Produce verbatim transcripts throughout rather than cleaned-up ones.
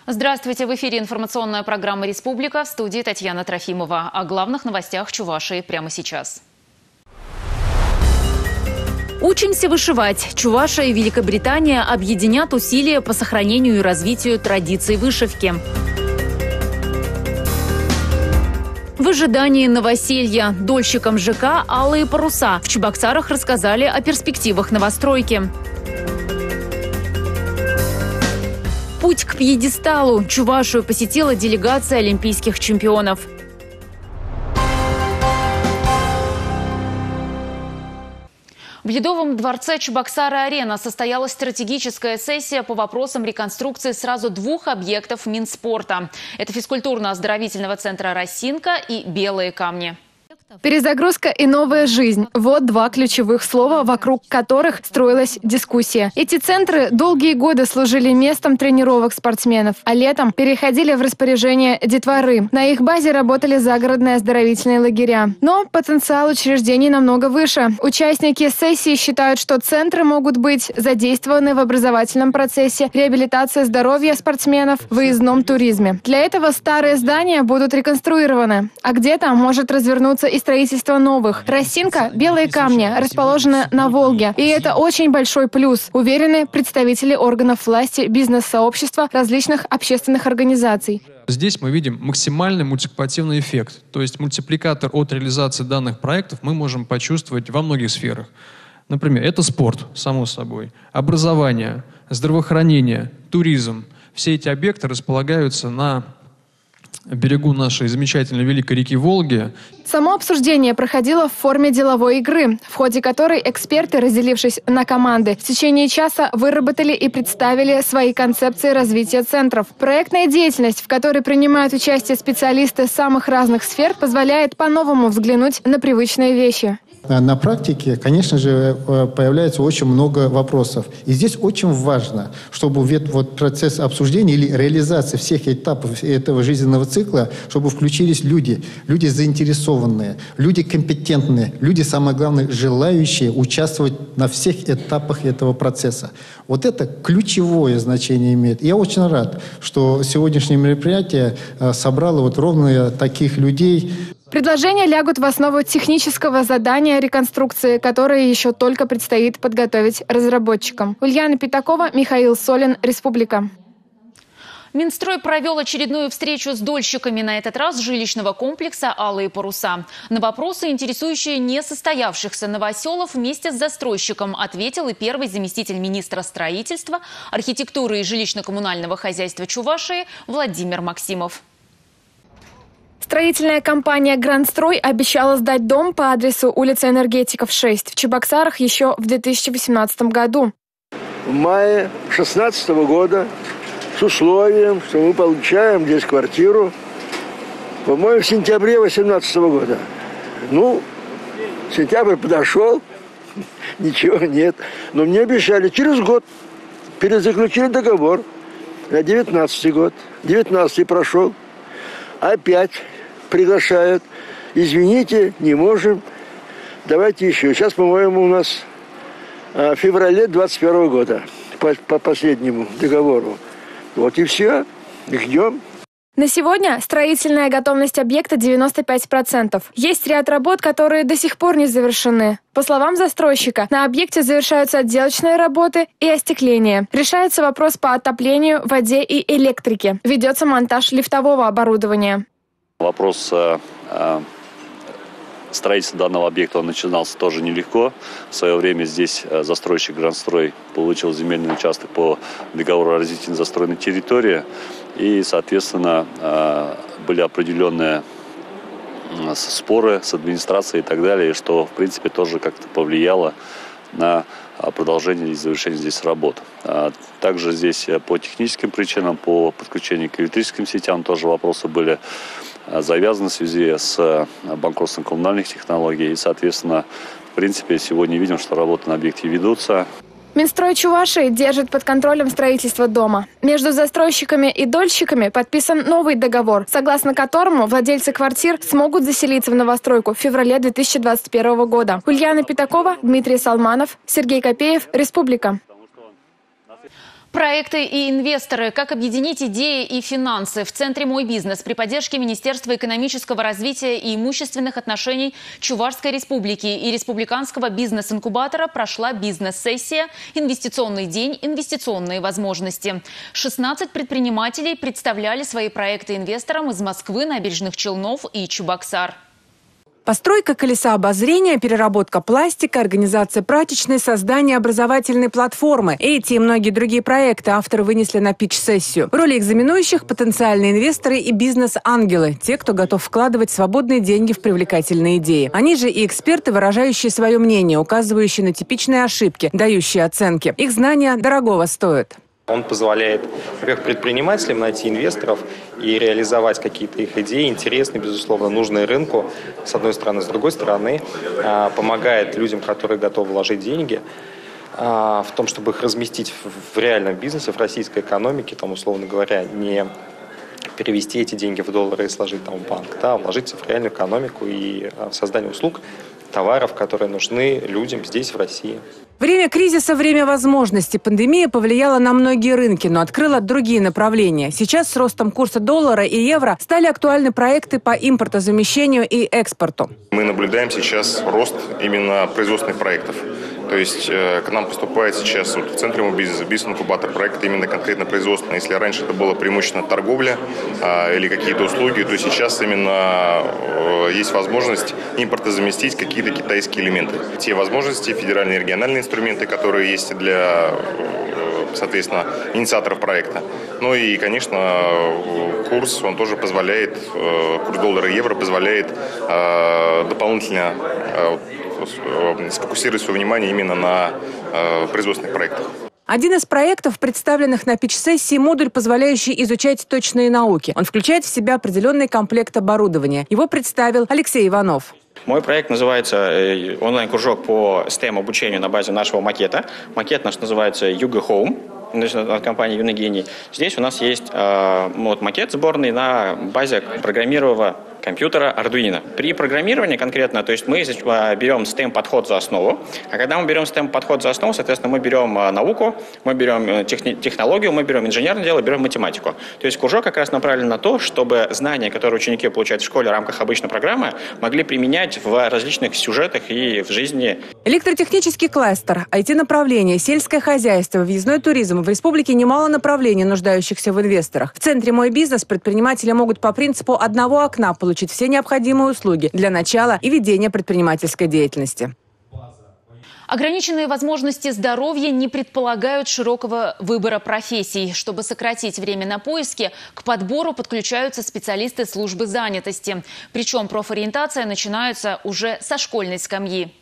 Здравствуйте! В эфире информационная программа «Республика», в студии Татьяна Трофимова. О главных новостях Чувашии прямо сейчас. Учимся вышивать. Чувашия и Великобритания объединят усилия по сохранению и развитию традиций вышивки. В ожидании новоселья дольщикам ЖК «Алые паруса» в Чебоксарах рассказали о перспективах новостройки. Путь к пьедесталу. Чувашию посетила делегация олимпийских чемпионов. В Ледовом дворце Чебоксары-Арена состоялась стратегическая сессия по вопросам реконструкции сразу двух объектов Минспорта. Это физкультурно-оздоровительного центра «Росинка» и «Белые камни». Перезагрузка и новая жизнь – вот два ключевых слова, вокруг которых строилась дискуссия. Эти центры долгие годы служили местом тренировок спортсменов, а летом переходили в распоряжение детворы. На их базе работали загородные оздоровительные лагеря. Но потенциал учреждений намного выше. Участники сессии считают, что центры могут быть задействованы в образовательном процессе, реабилитации здоровья спортсменов, выездном туризме. Для этого старые здания будут реконструированы, а где-то может развернуться и строительство новых. «Росинка», «Белые камни» расположены на Волге. И это очень большой плюс, уверены представители органов власти, бизнес-сообщества, различных общественных организаций. Здесь мы видим максимальный мультипликативный эффект. То есть мультипликатор от реализации данных проектов мы можем почувствовать во многих сферах. Например, это спорт, само собой, образование, здравоохранение, туризм. Все эти объекты располагаются на берегу нашей замечательной великой реки Волги. Само обсуждение проходило в форме деловой игры, в ходе которой эксперты, разделившись на команды, в течение часа выработали и представили свои концепции развития центров. Проектная деятельность, в которой принимают участие специалисты самых разных сфер, позволяет по-новому взглянуть на привычные вещи. На практике, конечно же, появляется очень много вопросов. И здесь очень важно, чтобы вот процесс обсуждения или реализации всех этапов этого жизненного цикла, чтобы включились люди, люди заинтересованные, люди компетентные, люди, самое главное, желающие участвовать на всех этапах этого процесса. Вот это ключевое значение имеет. Я очень рад, что сегодняшнее мероприятие собрало вот ровно таких людей. Предложения лягут в основу технического задания реконструкции, которое еще только предстоит подготовить разработчикам. Ульяна Пятакова, Михаил Солин, Республика. Минстрой провел очередную встречу с дольщиками, на этот раз жилищного комплекса «Алые паруса». На вопросы, интересующие несостоявшихся новоселов, вместе с застройщиком ответил и первый заместитель министра строительства, архитектуры и жилищно-коммунального хозяйства Чувашии Владимир Максимов. Строительная компания «Грандстрой» обещала сдать дом по адресу улица Энергетиков, шесть, в Чебоксарах еще в две тысячи восемнадцатом году. В мае две тысячи шестнадцатого года с условием, что мы получаем здесь квартиру, по-моему, в сентябре две тысячи восемнадцатого года. Ну, сентябрь подошел, ничего нет. Но мне обещали через год, перезаключили договор на девятнадцатый год. девятнадцатый прошел, опять приглашают. Извините, не можем. Давайте еще. Сейчас, по-моему, у нас в феврале двадцать первого года по, по последнему договору. Вот и все. Ждем. На сегодня строительная готовность объекта девяносто пять процентов. Есть ряд работ, которые до сих пор не завершены. По словам застройщика, на объекте завершаются отделочные работы и остекление. Решается вопрос по отоплению, воде и электрике. Ведется монтаж лифтового оборудования. Вопрос э, строительства данного объекта он начинался тоже нелегко. В свое время здесь застройщик «Грандстрой» получил земельный участок по договору о развитии застроенной территории. И, соответственно, были определенные споры с администрацией и так далее, что, в принципе, тоже как-то повлияло на продолжение и завершение здесь работ. Также здесь по техническим причинам, по подключению к электрическим сетям тоже вопросы были завязаны в связи с банкротством коммунальных технологий. И, соответственно, в принципе, сегодня видим, что работы на объекте ведутся. Минстрой Чувашии держит под контролем строительство дома. Между застройщиками и дольщиками подписан новый договор, согласно которому владельцы квартир смогут заселиться в новостройку в феврале две тысячи двадцать первого года. Ульяна Пятакова, Дмитрий Салманов, Сергей Копеев, Республика. Проекты и инвесторы. Как объединить идеи и финансы? В центре «Мой бизнес» при поддержке Министерства экономического развития и имущественных отношений Чувашской республики и Республиканского бизнес-инкубатора прошла бизнес-сессия «Инвестиционный день. Инвестиционные возможности». шестнадцать предпринимателей представляли свои проекты инвесторам из Москвы, Набережных Челнов и Чебоксар. Постройка колеса обозрения, переработка пластика, организация прачечной, создание образовательной платформы. Эти и многие другие проекты авторы вынесли на питч-сессию. В роли экзаменующих потенциальные инвесторы и бизнес-ангелы, те, кто готов вкладывать свободные деньги в привлекательные идеи. Они же и эксперты, выражающие свое мнение, указывающие на типичные ошибки, дающие оценки. Их знания дорогого стоят. Он позволяет, во-первых, предпринимателям найти инвесторов и реализовать какие-то их идеи, интересные, безусловно, нужные рынку, с одной стороны. С другой стороны, помогает людям, которые готовы вложить деньги, в том, чтобы их разместить в реальном бизнесе, в российской экономике, там, условно говоря, не перевести эти деньги в доллары и сложить там в банк, да, а вложиться в реальную экономику и в создание услуг, товаров, которые нужны людям здесь, в России. Время кризиса – время возможностей. Пандемия повлияла на многие рынки, но открыла другие направления. Сейчас с ростом курса доллара и евро стали актуальны проекты по импортозамещению и экспорту. Мы наблюдаем сейчас рост именно производственных проектов. То есть э, к нам поступает сейчас вот, в центре «Мой бизнес», бизнес-инкубатор проекта именно конкретно производственный. Если раньше это было преимущественно торговля э, или какие-то услуги, то сейчас именно э, есть возможность импортозаместить какие-то китайские элементы. Те возможности, федеральные и региональные инструменты, которые есть для, э, соответственно, инициаторов проекта. Ну и, конечно, курс, он тоже позволяет, э, курс доллара и евро позволяет э, дополнительно э, сфокусировать свое внимание именно на э, производственных проектах. Один из проектов, представленных на питч-сессии, модуль, позволяющий изучать точные науки. Он включает в себя определенный комплект оборудования. Его представил Алексей Иванов. Мой проект называется онлайн-кружок по стэм-обучению на базе нашего макета. Макет наш называется Yuga Home от компании Юнагений. Здесь у нас есть э, вот, макет сборный на базе программируемого компьютера Arduino. При программировании конкретно, то есть мы берем стэм-подход за основу, а когда мы берем стэм-подход за основу, соответственно, мы берем науку, мы берем техни- технологию, мы берем инженерное дело, берем математику. То есть кружок как раз направлен на то, чтобы знания, которые ученики получают в школе в рамках обычной программы, могли применять в различных сюжетах и в жизни. Электротехнический кластер, ай ти-направление, сельское хозяйство, въездной туризм. В республике немало направлений, нуждающихся в инвесторах. В центре «Мой бизнес» предприниматели могут по принципу одного окна получить получить все необходимые услуги для начала и ведения предпринимательской деятельности. Ограниченные возможности здоровья не предполагают широкого выбора профессий. Чтобы сократить время на поиски, к подбору подключаются специалисты службы занятости. Причем профориентация начинается уже со школьной скамьи.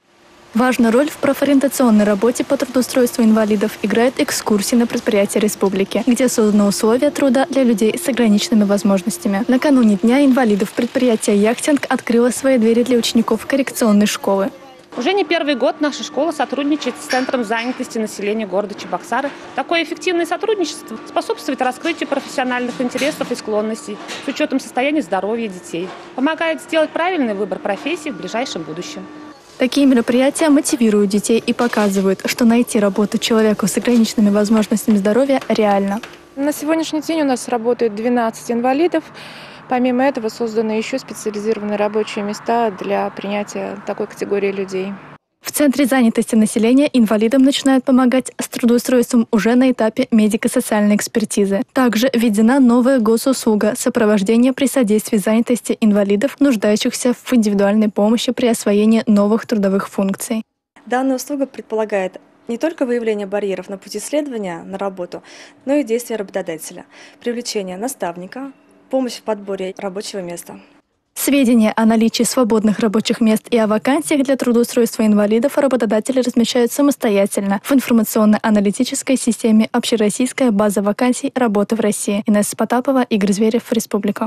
Важную роль в профориентационной работе по трудоустройству инвалидов играют экскурсии на предприятия республики, где созданы условия труда для людей с ограниченными возможностями. Накануне Дня инвалидов предприятие «Яхтинг» открыло свои двери для учеников коррекционной школы. Уже не первый год наша школа сотрудничает с Центром занятости населения города Чебоксары. Такое эффективное сотрудничество способствует раскрытию профессиональных интересов и склонностей с учетом состояния здоровья детей. Помогает сделать правильный выбор профессии в ближайшем будущем. Такие мероприятия мотивируют детей и показывают, что найти работу человеку с ограниченными возможностями здоровья реально. На сегодняшний день у нас работает двенадцать инвалидов. Помимо этого созданы еще специализированные рабочие места для принятия такой категории людей. В Центре занятости населения инвалидам начинают помогать с трудоустройством уже на этапе медико-социальной экспертизы. Также введена новая госуслуга сопровождения при содействии занятости инвалидов, нуждающихся в индивидуальной помощи при освоении новых трудовых функций. Данная услуга предполагает не только выявление барьеров на пути следования на работу, но и действия работодателя, привлечение наставника, помощь в подборе рабочего места. Сведения о наличии свободных рабочих мест и о вакансиях для трудоустройства инвалидов работодатели размещают самостоятельно в информационно-аналитической системе «Общероссийская база вакансий работы в России». Инесса Потапова, Игорь Зверев, Республика.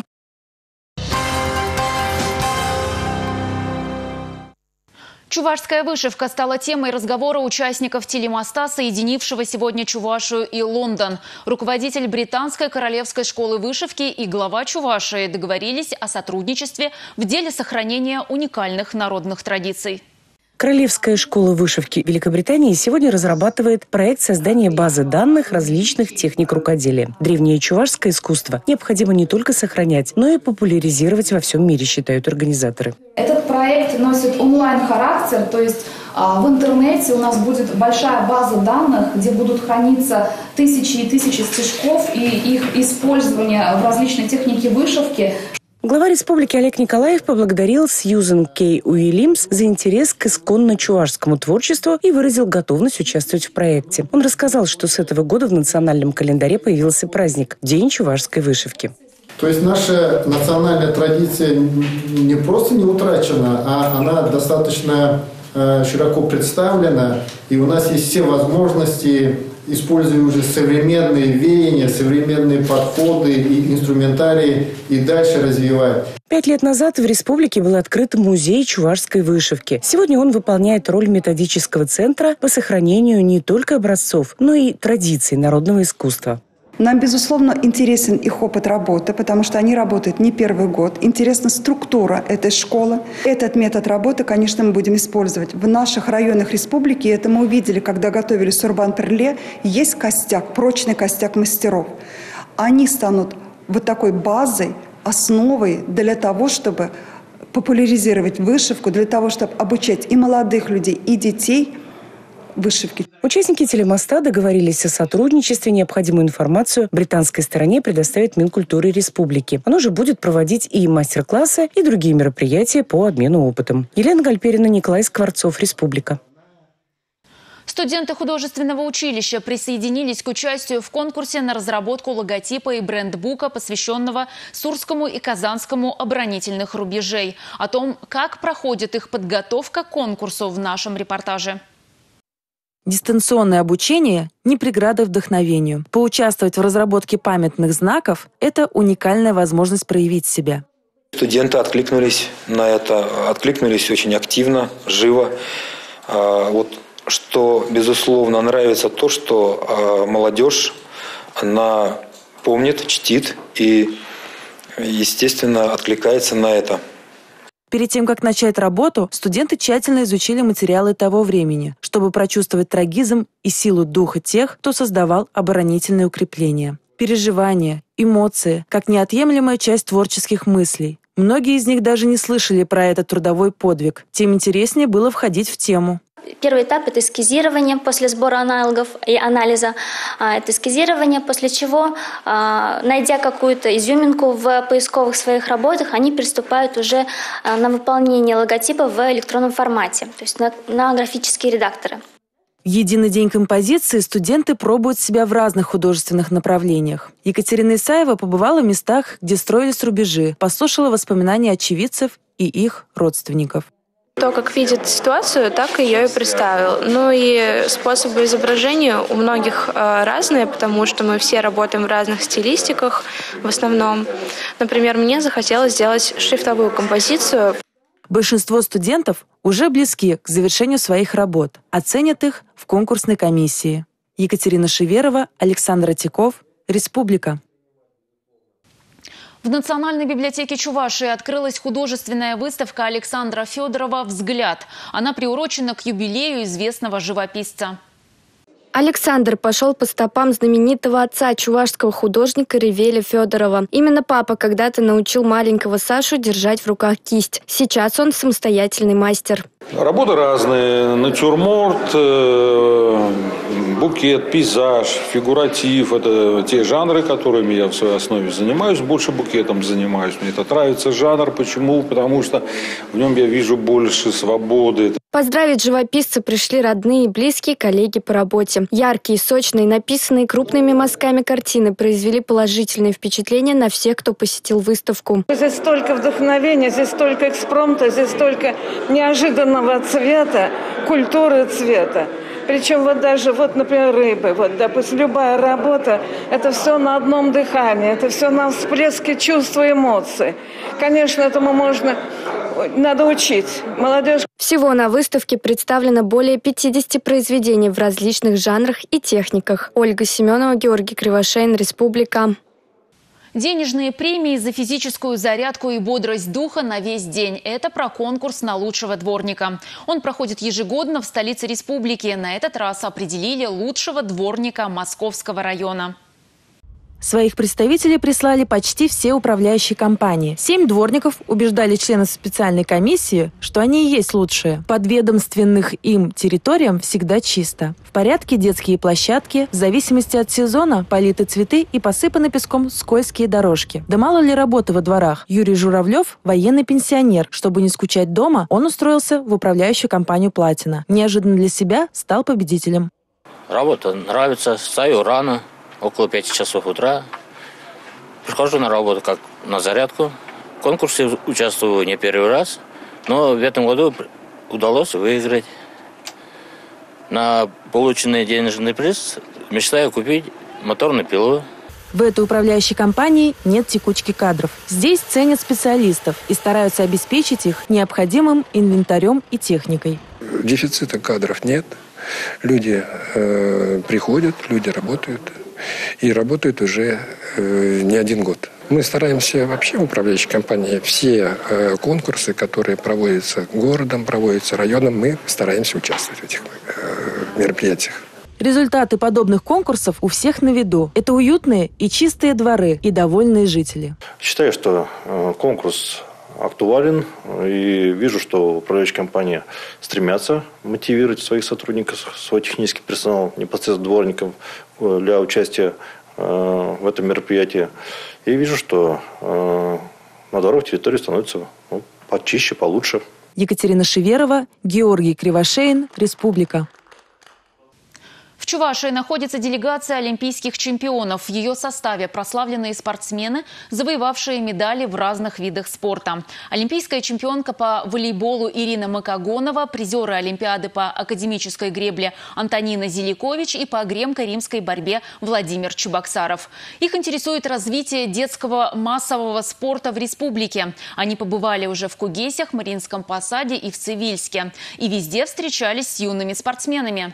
Чувашская вышивка стала темой разговора участников телемоста, соединившего сегодня Чувашию и Лондон. Руководитель британской королевской школы вышивки и глава Чувашии договорились о сотрудничестве в деле сохранения уникальных народных традиций. Королевская школа вышивки Великобритании сегодня разрабатывает проект создания базы данных различных техник рукоделия. Древнее чувашское искусство необходимо не только сохранять, но и популяризировать во всем мире, считают организаторы. Этот проект носит онлайн-характер, то есть в интернете у нас будет большая база данных, где будут храниться тысячи и тысячи стежков и их использование в различной технике вышивки. Глава республики Олег Николаев поблагодарил Сьюзен Кей Уильямс за интерес к исконно-чувашскому творчеству и выразил готовность участвовать в проекте. Он рассказал, что с этого года в национальном календаре появился праздник – День чувашской вышивки. То есть наша национальная традиция не просто не утрачена, а она достаточно э, широко представлена, и у нас есть все возможности, используя уже современные веяния, современные подходы и инструментарии, и дальше развивать. Пять лет назад в республике был открыт музей чувашской вышивки. Сегодня он выполняет роль методического центра по сохранению не только образцов, но и традиций народного искусства. Нам, безусловно, интересен их опыт работы, потому что они работают не первый год. Интересна структура этой школы. Этот метод работы, конечно, мы будем использовать. В наших районах республики, это мы увидели, когда готовили Сурбан-Перле, есть костяк, прочный костяк мастеров. Они станут вот такой базой, основой для того, чтобы популяризировать вышивку, для того, чтобы обучать и молодых людей, и детей вышивки. Участники телемоста договорились о сотрудничестве. Необходимую информацию британской стороне предоставит Минкультуры республики. Оно же будет проводить и мастер-классы, и другие мероприятия по обмену опытом. Елена Гальперина, Николай Скворцов, Республика. Студенты художественного училища присоединились к участию в конкурсе на разработку логотипа и брендбука, посвященного Сурскому и Казанскому оборонительных рубежей. О том, как проходит их подготовка к конкурсу, в нашем репортаже. Дистанционное обучение – не преграда вдохновению. Поучаствовать в разработке памятных знаков – это уникальная возможность проявить себя. Студенты откликнулись на это, откликнулись очень активно, живо. Вот, что, безусловно, нравится то, что молодежь, она помнит, чтит и, естественно, откликается на это. Перед тем, как начать работу, студенты тщательно изучили материалы того времени, чтобы прочувствовать трагизм и силу духа тех, кто создавал оборонительные укрепления. Переживания, эмоции, как неотъемлемая часть творческих мыслей. Многие из них даже не слышали про этот трудовой подвиг. Тем интереснее было входить в тему. Первый этап – это эскизирование после сбора аналогов и анализа. Это эскизирование, после чего, найдя какую-то изюминку в поисковых своих работах, они приступают уже на выполнение логотипа в электронном формате, то есть на, на графические редакторы. В единый день композиции студенты пробуют себя в разных художественных направлениях. Екатерина Исаева побывала в местах, где строились рубежи, послушала воспоминания очевидцев и их родственников. То, как видит ситуацию, так ее и представил. Ну и способы изображения у многих э, разные, потому что мы все работаем в разных стилистиках в основном. Например, мне захотелось сделать шрифтовую композицию. Большинство студентов уже близки к завершению своих работ, оценят их в конкурсной комиссии. Екатерина Шеверова, Александр Атиков, Республика. В Национальной библиотеке Чувашии открылась художественная выставка Александра Федорова «Взгляд». Она приурочена к юбилею известного живописца. Александр пошел по стопам знаменитого отца чувашского художника Ревеля Федорова. Именно папа когда-то научил маленького Сашу держать в руках кисть. Сейчас он самостоятельный мастер. Работы разные. Натюрморт, букет, пейзаж, фигуратив. Это те жанры, которыми я в своей основе занимаюсь. Больше букетом занимаюсь. Мне это нравится жанр. Почему? Потому что в нем я вижу больше свободы. Поздравить живописца пришли родные и близкие, коллеги по работе. Яркие, сочные, написанные крупными мазками картины произвели положительное впечатление на всех, кто посетил выставку. Здесь столько вдохновения, здесь столько экспромта, здесь столько неожиданного цвета, культуры цвета. Причем вот даже, вот, например, рыбы, вот, допустим, любая работа, это все на одном дыхании, это все на всплеске чувств и эмоций. Конечно, этому можно, надо учить молодежь. Всего на выставке представлено более пятидесяти произведений в различных жанрах и техниках. Ольга Семенова, Георгий Кривошеин, Республика. Денежные премии за физическую зарядку и бодрость духа на весь день. Это про конкурс на лучшего дворника. Он проходит ежегодно в столице республики. На этот раз определили лучшего дворника Московского района. Своих представителей прислали почти все управляющие компании. Семь дворников убеждали членов специальной комиссии, что они и есть лучшие. Подведомственных им территориям всегда чисто. В порядке детские площадки, в зависимости от сезона политы цветы и посыпаны песком скользкие дорожки. Да мало ли работы во дворах. Юрий Журавлев – военный пенсионер. Чтобы не скучать дома, он устроился в управляющую компанию «Платина». Неожиданно для себя стал победителем. Работа нравится, встаю рано. Около пяти часов утра. Прихожу на работу как на зарядку. В конкурсе участвую не первый раз, но в этом году удалось выиграть. На полученный денежный приз мечтаю купить моторную пилу. В этой управляющей компании нет текучки кадров. Здесь ценят специалистов и стараются обеспечить их необходимым инвентарем и техникой. Дефицита кадров нет. Люди э, приходят, люди работают. И работают уже э, не один год. Мы стараемся вообще в управляющей компании все э, конкурсы, которые проводятся городом, проводятся районом, мы стараемся участвовать в этих э, мероприятиях. Результаты подобных конкурсов у всех на виду. Это уютные и чистые дворы и довольные жители. Считаю, что э, конкурс актуален, и вижу, что управляющие компании стремятся мотивировать своих сотрудников, свой технический персонал, непосредственно дворников, для участия э, в этом мероприятии. И вижу, что э, на дворах территории становится ну, почище, получше. Екатерина Шеверова, Георгий Кривошеин, Республика. В Чувашии находится делегация олимпийских чемпионов. В ее составе прославленные спортсмены, завоевавшие медали в разных видах спорта. Олимпийская чемпионка по волейболу Ирина Макогонова, призеры Олимпиады по академической гребле Антонина Зеликович и по гремко-римской борьбе Владимир Чебоксаров. Их интересует развитие детского массового спорта в республике. Они побывали уже в Кугесях, Мариинском Посаде и в Цивильске. И везде встречались с юными спортсменами.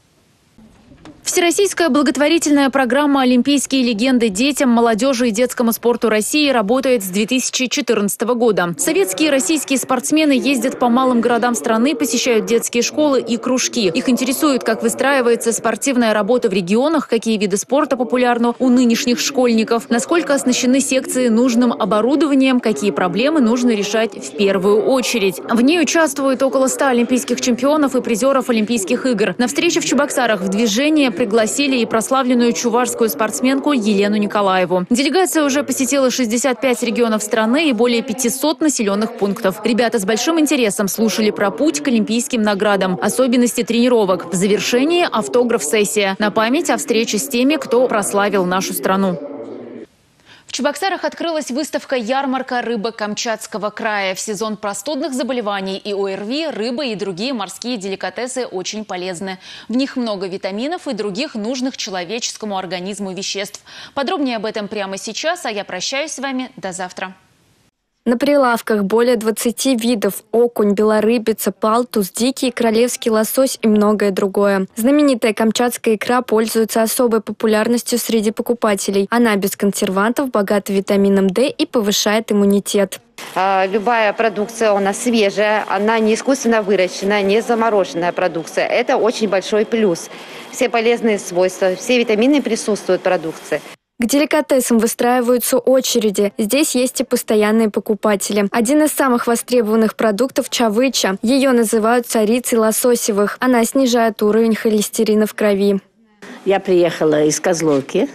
Всероссийская благотворительная программа «Олимпийские легенды детям, молодежи и детскому спорту России» работает с две тысячи четырнадцатого года. Советские и российские спортсмены ездят по малым городам страны, посещают детские школы и кружки. Их интересует, как выстраивается спортивная работа в регионах, какие виды спорта популярны у нынешних школьников, насколько оснащены секции нужным оборудованием, какие проблемы нужно решать в первую очередь. В ней участвуют около ста олимпийских чемпионов и призеров Олимпийских игр. На встрече в Чебоксарах в движение пригласили и прославленную чувашскую спортсменку Елену Николаеву. Делегация уже посетила шестьдесят пять регионов страны и более пятисот населенных пунктов. Ребята с большим интересом слушали про путь к олимпийским наградам, особенности тренировок. В завершении автограф-сессия на память о встрече с теми, кто прославил нашу страну. В Чебоксарах открылась выставка-ярмарка «Рыба Камчатского края». В сезон простудных заболеваний и ОРВИ рыба и другие морские деликатесы очень полезны. В них много витаминов и других нужных человеческому организму веществ. Подробнее об этом прямо сейчас, а я прощаюсь с вами до завтра. На прилавках более двадцати видов – окунь, белорыбица, палтус, дикий, королевский лосось и многое другое. Знаменитая камчатская икра пользуется особой популярностью среди покупателей. Она без консервантов, богата витамином D и повышает иммунитет. Любая продукция у нас свежая, она не искусственно выращенная, не замороженная продукция. Это очень большой плюс. Все полезные свойства, все витамины присутствуют в продукции. К деликатесам выстраиваются очереди. Здесь есть и постоянные покупатели. Один из самых востребованных продуктов – чавыча. Ее называют царицей лососевых. Она снижает уровень холестерина в крови. Я приехала из Козловки.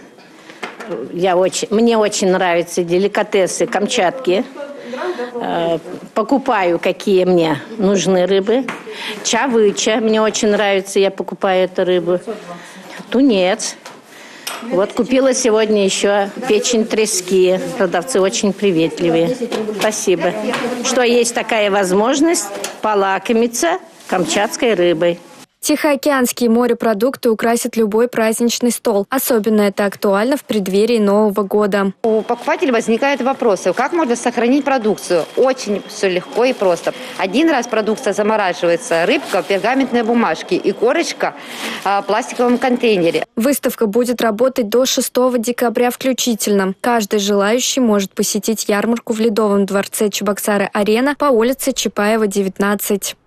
Я очень, мне очень нравятся деликатесы Камчатки. Покупаю, какие мне нужны рыбы. Чавыча мне очень нравится, я покупаю эту рыбу. Тунец. Вот купила сегодня еще печень трески. Продавцы очень приветливые. Спасибо. Что есть такая возможность полакомиться камчатской рыбой. Тихоокеанские морепродукты украсят любой праздничный стол. Особенно это актуально в преддверии Нового года. У покупателя возникают вопросы, как можно сохранить продукцию. Очень все легко и просто. Один раз продукция замораживается, рыбка в пергаментной бумажке и корочка в пластиковом контейнере. Выставка будет работать до шестого декабря включительно. Каждый желающий может посетить ярмарку в Ледовом дворце Чебоксары-Арена по улице Чапаева, девятнадцать.